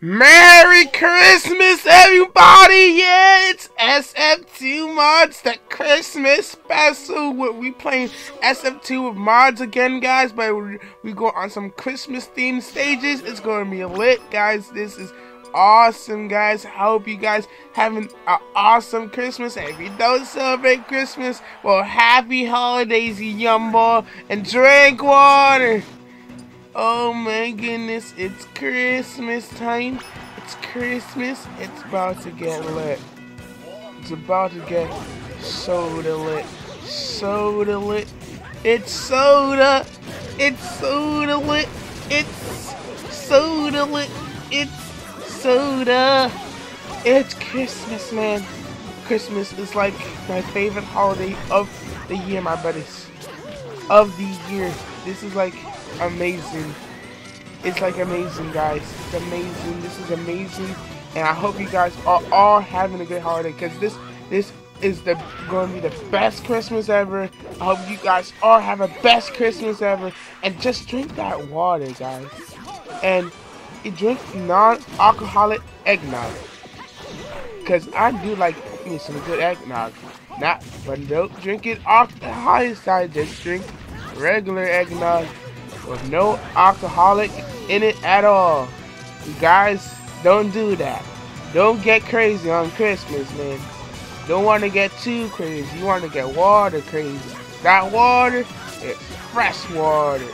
Merry Christmas, everybody! Yeah, it's SF2 Mods, the Christmas special. We playing SF2 with mods again, guys, but we go on some Christmas themed stages. It's gonna be lit, guys. This is awesome, guys. I hope you guys having an awesome Christmas. And if you don't celebrate Christmas, well, happy holidays, you young boy, and drink water. Oh my goodness, it's Christmas time. It's Christmas. It's about to get lit. It's about to get soda lit. Soda lit. It's soda. It's soda lit. It's soda lit. It's soda. It's Christmas, man. Christmas is like my favorite holiday of the year, my buddies. Of the year. This is like amazing. It's like amazing, guys. It's amazing. This is amazing, and I hope you guys are all having a good holiday, because this is going to be the best Christmas ever. I hope you guys all have a best Christmas ever, and just drink that water, guys, and you drink non-alcoholic eggnog, because I do like me some good eggnog. But don't drink it off the high side. Just drink regular eggnog with no alcoholic in it at all. You guys, don't do that. Don't get crazy on Christmas, man. Don't want to get too crazy. You want to get water crazy. That water is fresh water,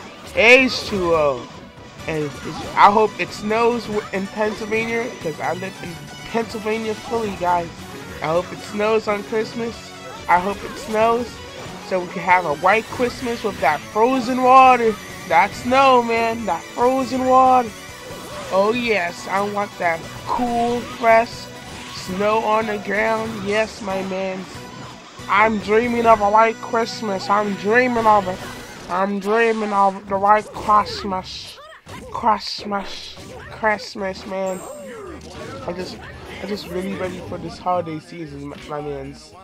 H2O. And I hope it snows in Pennsylvania, because I live in Pennsylvania, Philly, guys. I hope it snows on Christmas. I hope it snows so we can have a white Christmas with that frozen water. That snow, man. That frozen water. Oh, yes. I want that cool, fresh snow on the ground. Yes, my man. I'm dreaming of a white Christmas. I'm dreaming of it. I'm dreaming of the white Christmas. Christmas, man. I just really ready for this holiday season, my mans.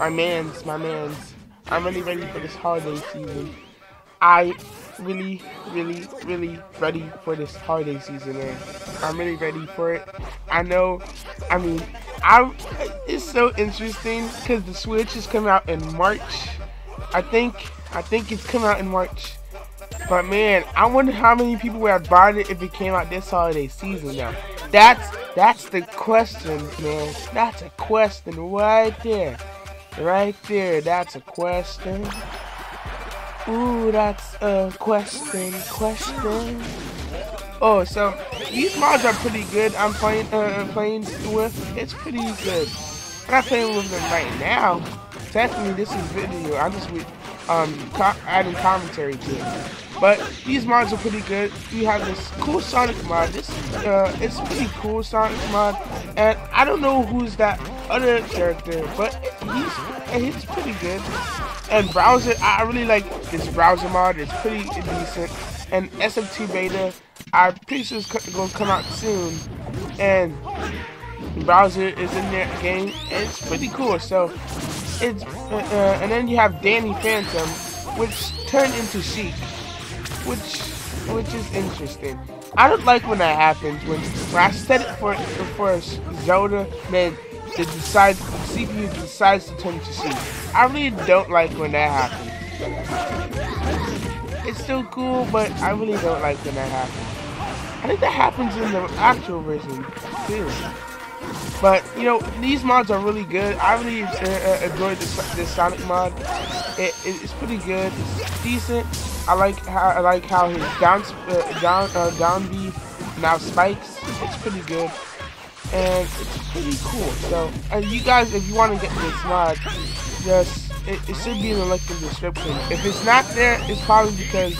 I'm really ready for this holiday season. I really ready for this holiday season, man. I'm really ready for it. It's so interesting because the Switch is coming out in March. I think it's coming out in March. But man, I wonder how many people would have bought it if it came out this holiday season now. That's the question, man. That's a question right there. Right there, that's a question. Ooh, that's a question. Oh, so these mods are pretty good. I'm playing with. It's pretty good. I'm not playing with them right now. Technically, this is video. I'm just adding commentary to it. But these mods are pretty good. You have this cool Sonic mod. It's pretty cool Sonic mod, and I don't know who's that other character, but he's pretty good. And Browser, I really like this Browser mod. It's pretty decent. And SF2 beta, I'm pretty sure it's going to come out soon. And Browser is in that game, and it's pretty cool. So it's and then you have Danny Phantom, which turned into Sheik, which is interesting. I don't like when that happens. When I set it for Zelda, then the CPU decides to turn to Sheik. I really don't like when that happens. It's still cool, but I really don't like when that happens. I think that happens in the actual version too. But you know, these mods are really good. I really enjoyed this Sonic mod. It's pretty good. It's decent. I like how his down B now spikes. It's pretty good, and it's pretty cool. So, you guys, if you want to get this mod, it should be in the link in the description. If it's not there, it's probably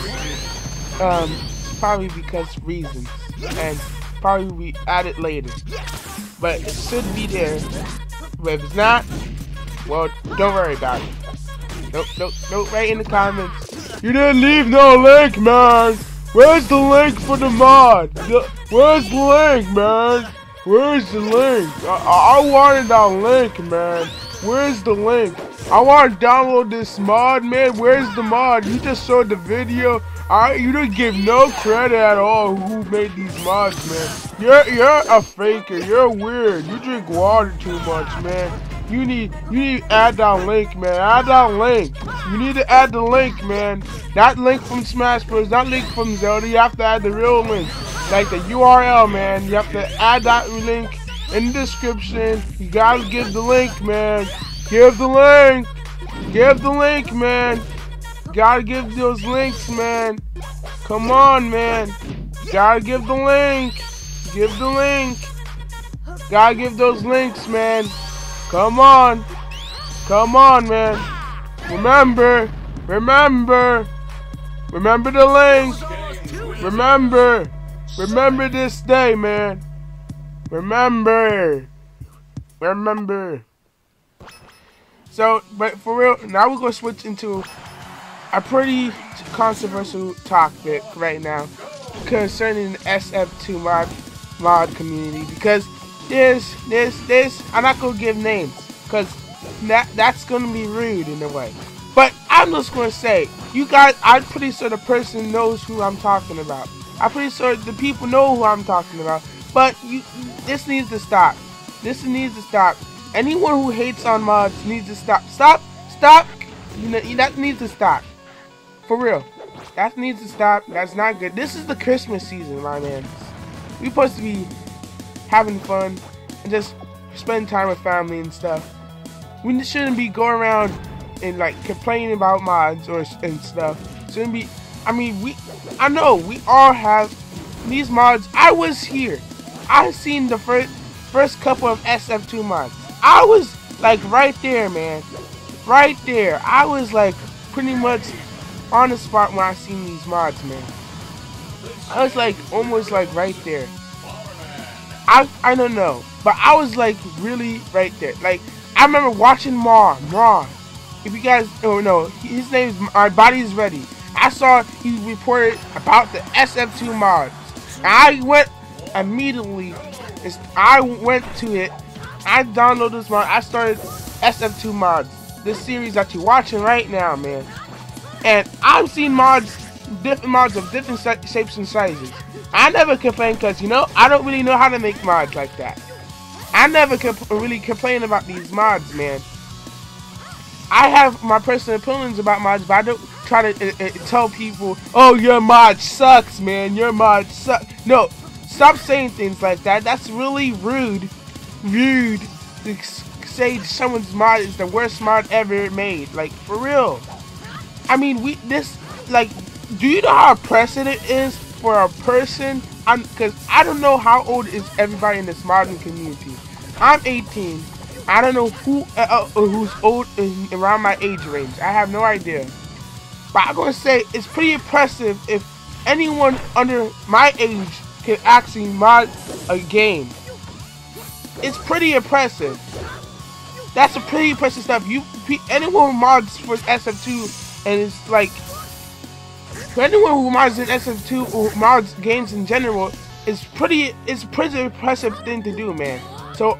because reasons, and probably we add it later. But it should be there. But if it's not, well, don't worry about it. Don't write in the comments. You didn't leave no link, man. Where's the link for the mod? Where's the link, man? Where's the link? I wanted that link, man. Where's the link? I want to download this mod, man. Where's the mod? You just showed the video You don't give no credit at all who made these mods, man. You're a faker. You're weird. You drink water too much, man. You need to add that link, man. Add that link. You need to add the link, man. That link from Smash Bros. That link from Zelda. You have to add the real link, like the URL, man. You have to add that link in the description. You gotta give the link, man. Give the link. Give the link, man. Gotta give those links, man. Come on, man. Gotta give the link. Give the link. Gotta give those links, man. Come on. Come on, man. Remember. Remember. Remember the link. Remember. Remember this day, man. Remember. Remember. So, but for real, now we're going to switch into a pretty controversial topic right now concerning the SF2 mod community, because this, I'm not going to give names because that's going to be rude in a way. But I'm just going to say, you guys, I'm pretty sure the person knows who I'm talking about. I'm pretty sure the people know who I'm talking about. But this needs to stop. This needs to stop. Anyone who hates on mods needs to stop. Stop. That needs to stop. For real. That needs to stop. That's not good. This is the Christmas season, my man. We're supposed to be having fun and just spend time with family and stuff. We shouldn't be going around and like complaining about mods and stuff. Shouldn't be. I mean, I know we all have these mods. I was here. I seen the first couple of SF2 mods. I was like right there, man. Right there. I was like pretty much on the spot when I seen these mods, man. I was like almost like right there. I don't know, but I was like really right there. Like I remember watching Mar. If you guys don't know, his name is My Body Is Ready. I saw he reported about the SF2 mods. And I went immediately. I went to it. I downloaded this mod. I started SF2 mods, this series that you're watching right now, man. And I've seen mods, different mods of different shapes and sizes. I never complain because, you know, I don't really know how to make mods like that. I never really complain about these mods, man. I have my personal opinions about mods, but I don't try to tell people, oh, your mod sucks, man. Your mod sucks. No, stop saying things like that. That's really rude. Rude to say someone's mod is the worst mod ever made. Like, for real. I mean, do you know how oppressive it is for a person? Because I don't know how old is everybody in this modding community. I'm 18. I don't know who's old around my age range. I have no idea. But I'm going to say it's pretty impressive if anyone under my age can actually mod a game. It's pretty impressive. That's a pretty impressive stuff. Anyone who mods for SF2 and it's like, for anyone who mods in SF2 or mods games in general, it's a pretty impressive thing to do, man. So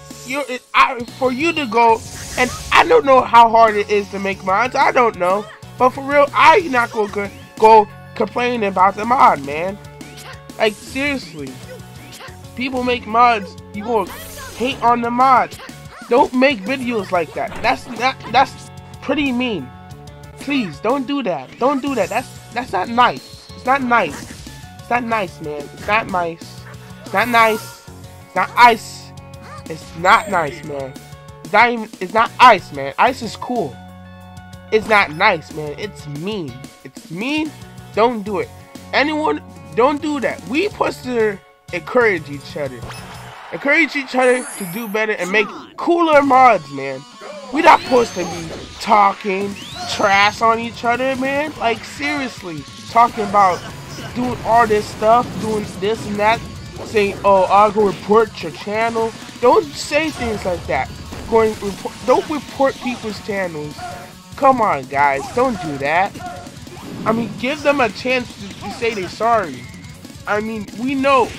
for you to go, and I don't know how hard it is to make mods. I don't know, but for real, I'm not gonna go complain about the mod, man. Like seriously, people make mods. You gonna hate on the mod? Don't make videos like that. That's pretty mean. Please don't do that. Don't do that. That's not nice. It's not nice. It's not nice, man. It's not nice. It's not nice. It's not ice. It's not nice, man. It's not ice, man. Ice is cool. It's not nice, man. It's mean. It's mean. Don't do it. Anyone, don't do that. We supposed to encourage each other. Encourage each other to do better and make cooler mods, man. We're not supposed to be talking trash on each other, man. Like, seriously. Talking about doing all this stuff, doing this and that. Saying, oh, I'll go report your channel. Don't say things like that. Don't report people's channels. Come on, guys. Don't do that. I mean, give them a chance to say they're sorry. I mean, we know.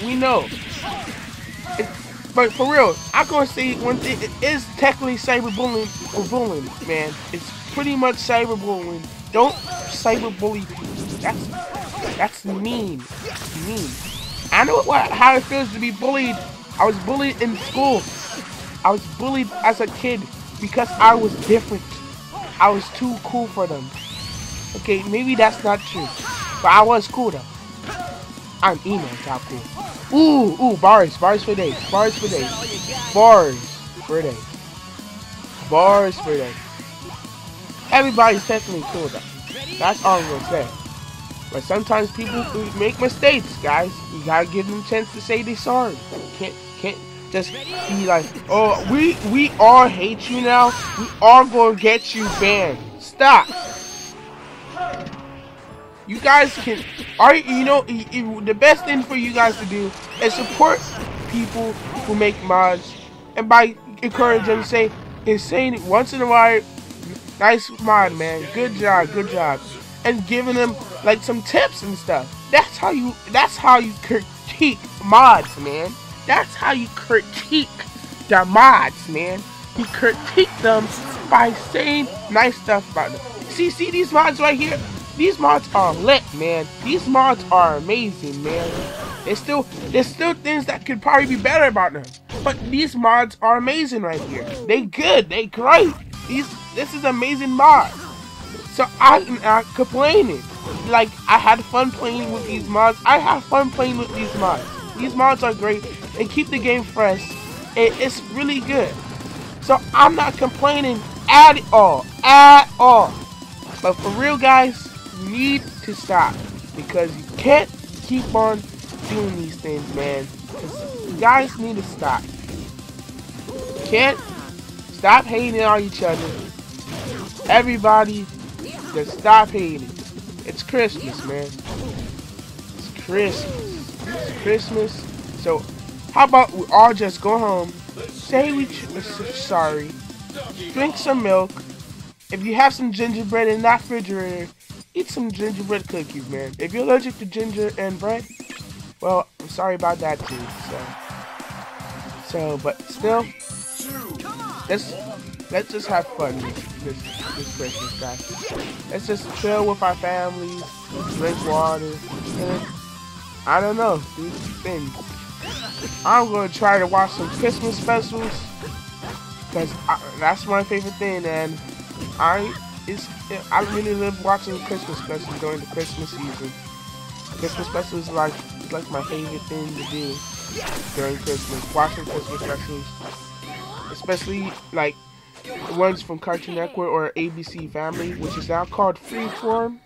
But for real, I'm gonna say one thing. It is technically cyberbullying or bullying, man. It's pretty much cyberbullying. Don't cyberbully people. That's mean. Mean. I know how it feels to be bullied. I was bullied in school. I was bullied as a kid because I was different. I was too cool for them. Okay, maybe that's not true, but I was cool though. I'm emo top cool. Ooh, bars for days. Bars for days. Everybody's technically cool though. That's all I'm gonna say. But sometimes people make mistakes, guys. You gotta give them a chance to say they're sorry. Can't just be like, oh, we all hate you now. We all gonna get you banned. Stop. You guys can, the best thing for you guys to do is support people who make mods, and by encouraging them, saying once in a while, nice mod, man, good job, and giving them like some tips and stuff. That's how you critique mods, man. That's how you critique the mods, man. You critique them by saying nice stuff about them. See these mods right here? These mods are lit, man. These mods are amazing, man. There's still things that could probably be better about them. But these mods are amazing right here. They good, they great. This is amazing mod. So I'm not complaining. Like, I had fun playing with these mods. I have fun playing with these mods. These mods are great and keep the game fresh. It's really good. So I'm not complaining at all. But for real, guys, you need to stop, because you can't keep on doing these things, man. You guys need to stop. You can't stop hating on each other. Everybody, just stop hating. It's Christmas, man. It's Christmas. So how about we all just go home, say we're sorry, drink some milk. If you have some gingerbread in that refrigerator, eat some gingerbread cookies, man. If you're allergic to ginger and bread, well, I'm sorry about that too. But still, let's just have fun this Christmas, guys. Let's just chill with our families, drink water, and I don't know, do things. I'm gonna try to watch some Christmas specials, because that's my favorite thing, and I really love watching Christmas specials during the Christmas season. Christmas specials is like my favorite thing to do during Christmas. Watching Christmas specials, especially like the ones from Cartoon Network or ABC Family, which is now called Freeform.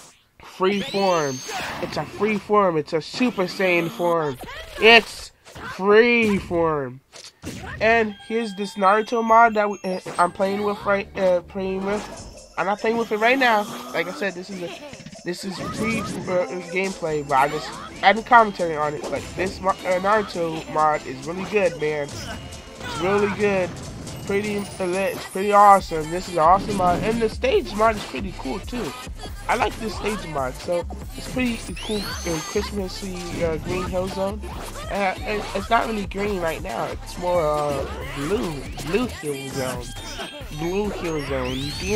It's a freeform. It's a Super Saiyan form. It's Freeform. And here's this Naruto mod that I'm playing with I'm not playing with it right now. Like I said, this is free gameplay, but I just added commentary on it. Like, this Naruto mod is really good, man. It's really good. It's pretty awesome. This is an awesome mod, and the stage mod is pretty cool too. I like this stage mod, so it's pretty cool in Christmassy Green Hill Zone. It's not really green right now. It's more blue Hill Zone. Blue Hill Zone.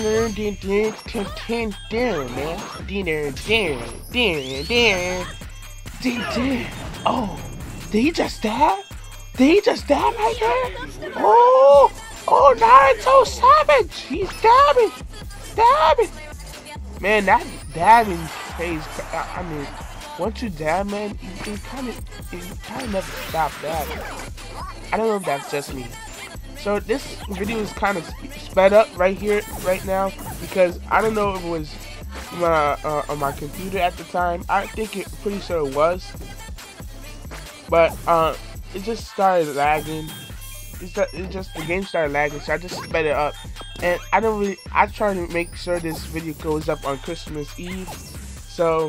Man. Oh, did he just dab? Did he just dab right there? Oh, Naruto savage! He's dabbing! Man, that dabbing phase, I mean, once you dab, man, you kind of never stop dabbing. I don't know if that's just me. So this video is kind of sped up right now, because I don't know if it was on my computer at the time. I think pretty sure it was, but it just started lagging. The game started lagging, so I just sped it up. And I try to make sure this video goes up on Christmas Eve. So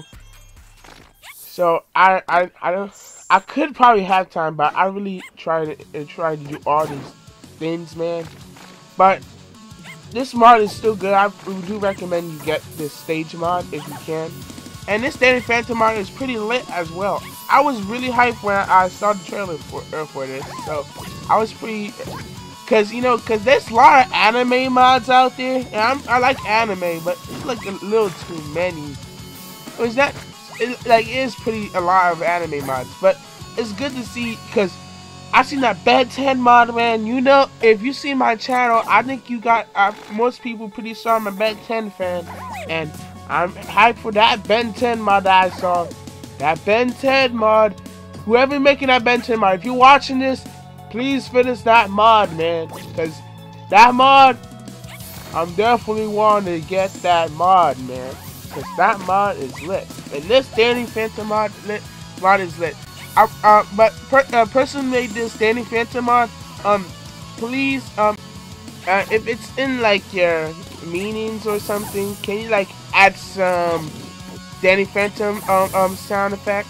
I could probably have time, but I really try to do all these things, man. But this mod is still good. I do recommend you get this stage mod if you can. And this Danny Phantom mod is pretty lit as well. I was really hyped when I saw the trailer for this. So I was pretty, cause there's a lot of anime mods out there, and I like anime, but it's like a little too many. it's not, it is pretty a lot of anime mods, but it's good to see because I seen that Ben 10 mod, man. You know, if you see my channel, I think you got most people pretty sure I'm a Ben 10 fan, and I'm hyped for that Ben 10 mod that I saw. That Ben 10 mod. Whoever making that Ben 10 mod, if you're watching this, please finish that mod, man, because that mod, I'm definitely wanting to get that mod, man, because that mod is lit. And this Danny Phantom mod is lit. But person made this Danny Phantom mod. Please, if it's in like your meanings or something, can you like add some Danny Phantom sound effect,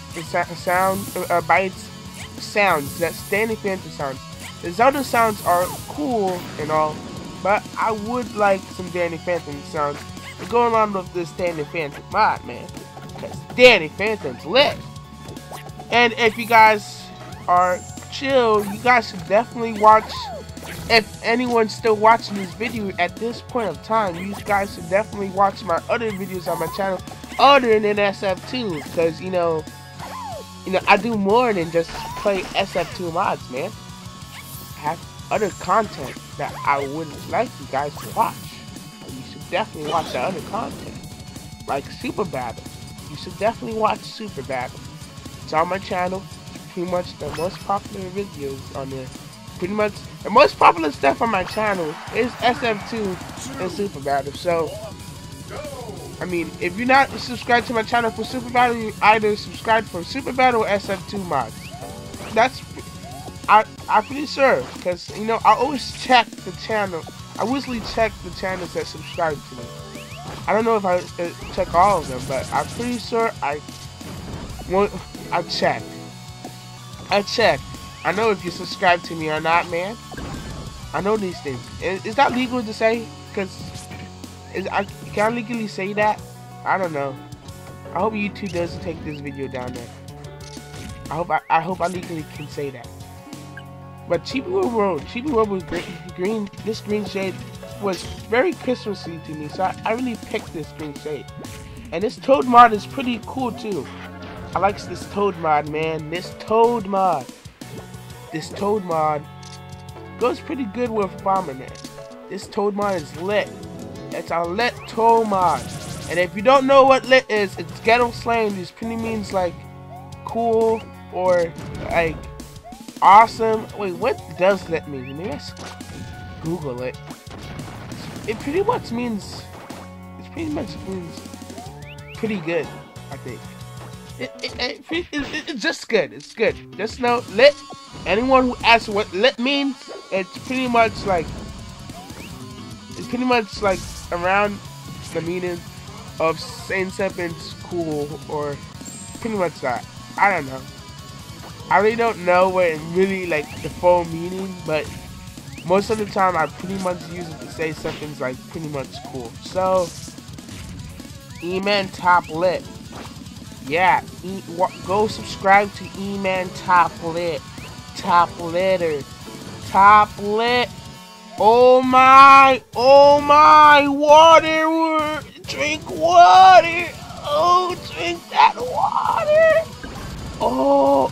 bites, sounds? That's Danny Phantom sounds. The Zelda sounds are cool and all, but I would like some Danny Phantom sounds to go along with this Danny Phantom mod, man, because Danny Phantom's lit. And if you guys are chill, you guys should definitely watch. If anyone's still watching this video at this point of time, you guys should definitely watch my other videos on my channel other than SF2, because you know I do more than just play SF2 mods, man. I have other content that I would like you guys to watch. You should definitely watch the other content, like Super Battle. You should definitely watch Super Battle. It's on my channel. Pretty much the most popular videos on there. Pretty much the most popular stuff on my channel is SF2 and Super Battle. So, I mean, if you're not subscribed to my channel for Super Battle, you either subscribe for Super Battle or SF2 mods. That's I'm pretty sure, because you know I always check the channel. I usually check the channels that subscribe to me. I don't know if I check all of them, but I'm pretty sure I check. I know if you subscribe to me or not, man. I know these things. Is that legal to say? Because can I legally say that? I don't know. I hope YouTube doesn't take this video down there. I hope I legally can say that. But Chibi World was green. This green shade was very Christmassy to me, so I really picked this green shade. And this Toad mod is pretty cool too. I like this Toad mod, man. This Toad mod goes pretty good with Bomberman. This Toad mod is lit. It's a lit Toad mod. And if you don't know what lit is, it's ghetto slang. This pretty means like cool or like awesome. Wait, what does lit mean? Maybe let's Google it. It pretty much means pretty good, I think. It's just good. It's good. Just know lit. Anyone who asks what lit means, it's pretty much like around the meaning of saying something's cool, or pretty much that. I don't know. I really don't know what it really like the full meaning, but most of the time I pretty much use it to say something's like pretty much cool. So, E-Man Top Lit. Yeah, go subscribe to E-Man Top Lit. Top Litter. Top Lit. Oh my, water. Drink water. Oh, drink that water. Oh,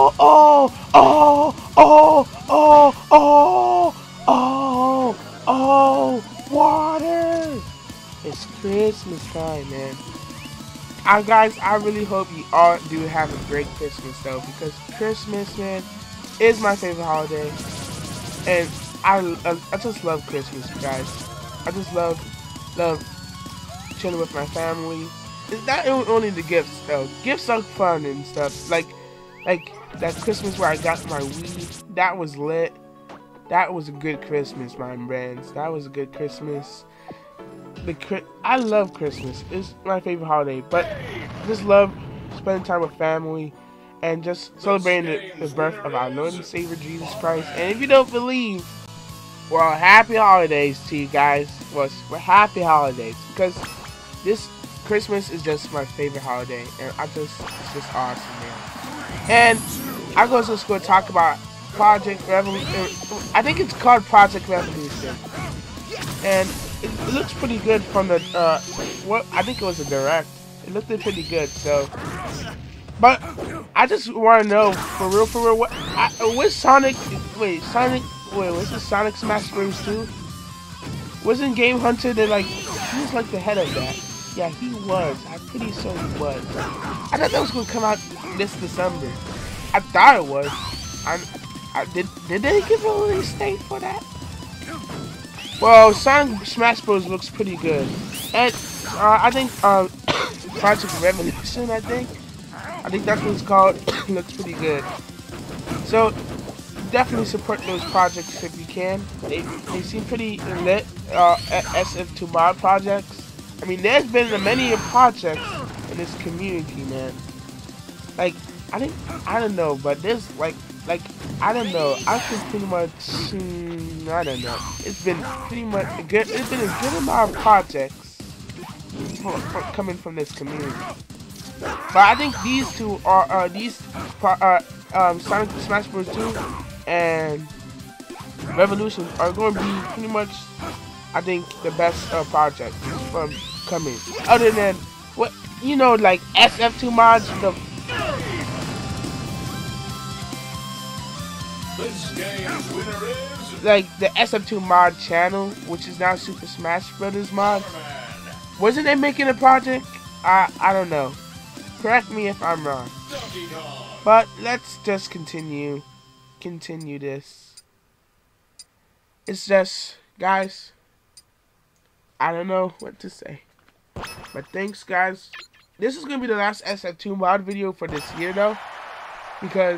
water. It's Christmas time, man. Guys, I really hope you all do have a great Christmas, though, because Christmas, man, is my favorite holiday, and I just love Christmas, guys. I just love chilling with my family. It's not only the gifts, though. Gifts are fun and stuff. Like that Christmas where I got my Wii, that was lit. That was a good Christmas, my friends. That was a good Christmas. I love Christmas. It's my favorite holiday, but I just love spending time with family and just celebrating the birth of our Lord and Savior Jesus Christ. And if you don't believe, well, happy holidays to you guys. Well, happy holidays, because this Christmas is just my favorite holiday, and it's just awesome, man. And I go to school to talk about Project Revolution. I think it's called Project Revolution, and it looks pretty good from the I think it was a direct. It looked pretty good. So, but I just want to know for real, what's Sonic? Wait, was this Sonic Smash Bros. 2? Wasn't Game Hunter he was like the head of that? Yeah, he was. I'm pretty sure he was. I thought that was gonna come out this December. I thought it was. Did they give a release date for that? Well, Sonic Smash Bros. Looks pretty good, and I think Project Revolution. I think that's what it's called. Looks pretty good. So definitely support those projects if you can. They seem pretty lit. SF2 mod projects. I mean, there's been many projects in this community, man. Like, I don't know, but there's I don't know. I think pretty much, I don't know. It's been pretty much good. It's been a good amount of projects coming from this community. But I think these two are Sonic Smash Bros. 2 and Revolution are going to be pretty much, I think, the best projects from coming. Other than what like SF2 mods, like the SF2 mod channel, which is now Super Smash Brothers mod. Wasn't they making a project? I don't know. Correct me if I'm wrong. But let's just continue this. It's just, guys, I don't know what to say. But thanks, guys. This is gonna be the last SF2 mod video for this year, though, because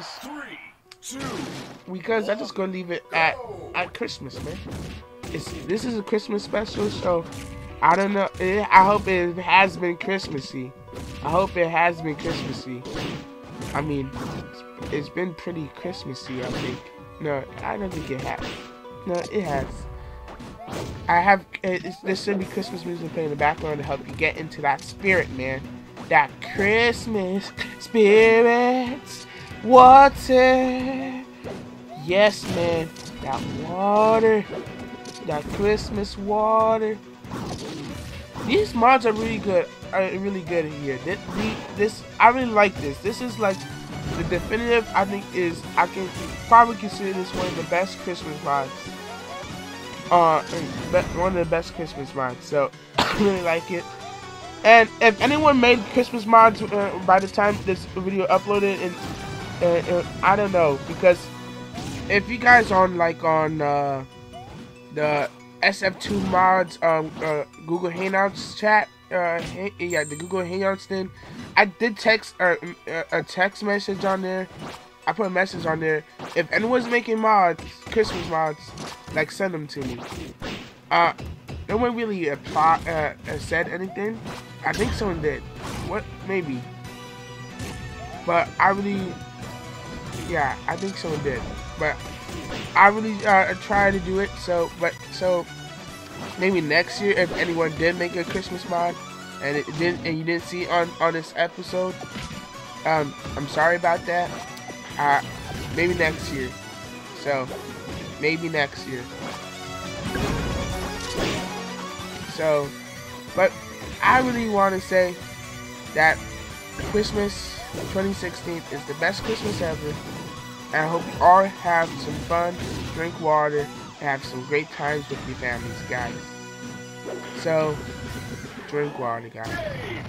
I just gonna leave it at Christmas, man. This is a Christmas special, so I don't know. I hope it has been Christmassy. I mean, it's been pretty Christmassy, I think. No, I don't think it has. No, it has. There should be Christmas music playing in the background to help you get into that spirit, man. That Christmas spirit. Water. Yes, man. That water. That Christmas water. These mods are really good. Here. This I really like this. This is like the definitive. I can probably consider this one of the best Christmas mods. One of the best Christmas mods. So I really like it. And if anyone made Christmas mods by the time this video uploaded, and I don't know, because if you guys on the SF2 mods Google Hangouts chat, the Google Hangouts thing, I did text a text message on there. I put a message on there. If anyone's making mods, Christmas mods, send them to me. No one really said anything. I think someone did. What? Maybe. But I think someone did. But I really try to do it. So maybe next year, if anyone did make a Christmas mod and you didn't see it on this episode, I'm sorry about that. Maybe next year. So maybe next year. So, but I really want to say that Christmas 2016 is the best Christmas ever. And I hope you all have some fun, drink water, and have some great times with your families, guys. So, drink water, guys.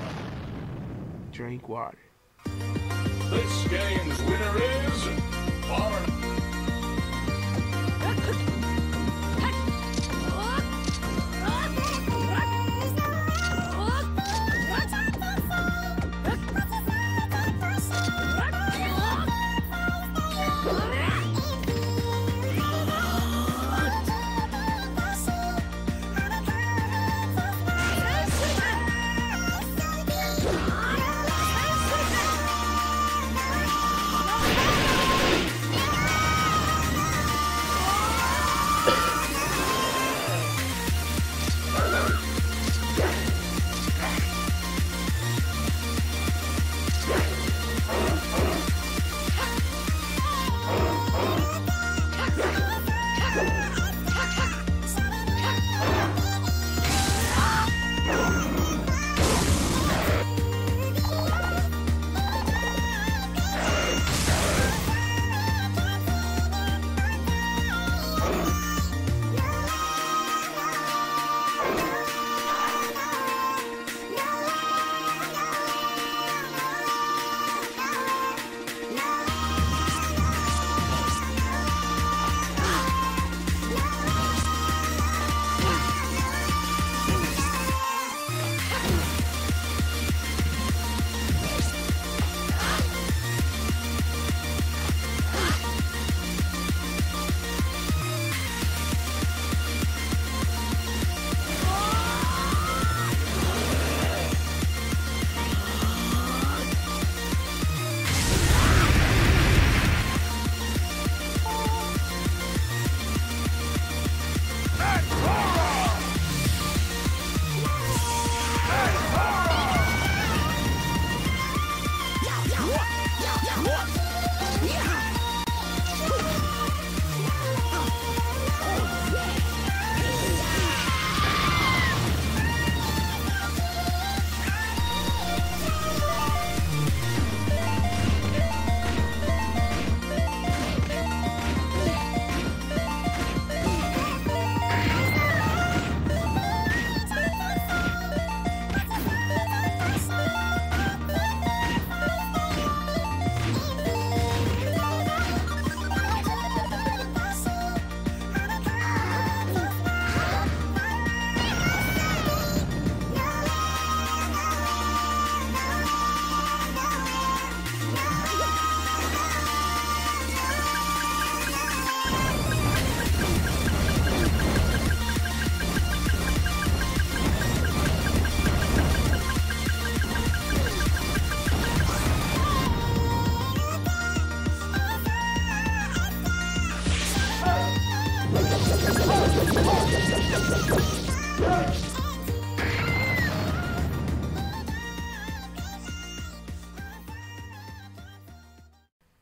Drink water. This game's winner is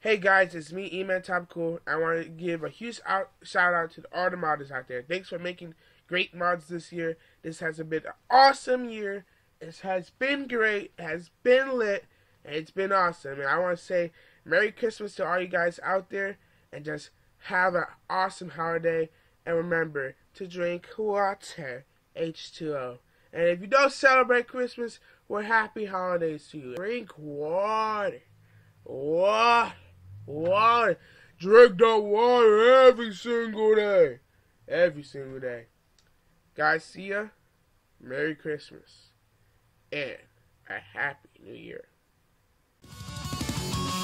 Hey guys, it's me, E-Man Topical. I want to give a huge shout out to all the modders out there. Thanks for making great mods this year. This has been an awesome year. It has been great, it has been lit, and it's been awesome. And I want to say Merry Christmas to all you guys out there, and just have an awesome holiday. And remember to drink water, H2O. And if you don't celebrate Christmas, well, happy holidays to you. Drink water. Water. Water. Drink that water every single day. Every single day. Guys, see ya. Merry Christmas. And a Happy New Year.